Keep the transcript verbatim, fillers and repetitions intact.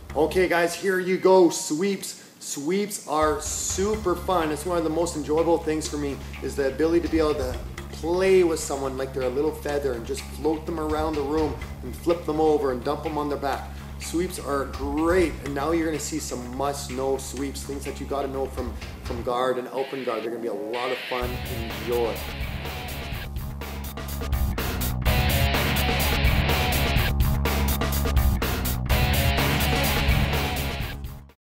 Okay guys, here you go, sweeps. Sweeps are super fun. It's one of the most enjoyable things for me is the ability to be able to play with someone like they're a little feather and just float them around the room and flip them over and dump them on their back. Sweeps are great, and now you're gonna see some must-know sweeps, things that you gotta know from, from guard and open guard. They're gonna be a lot of fun. Enjoy.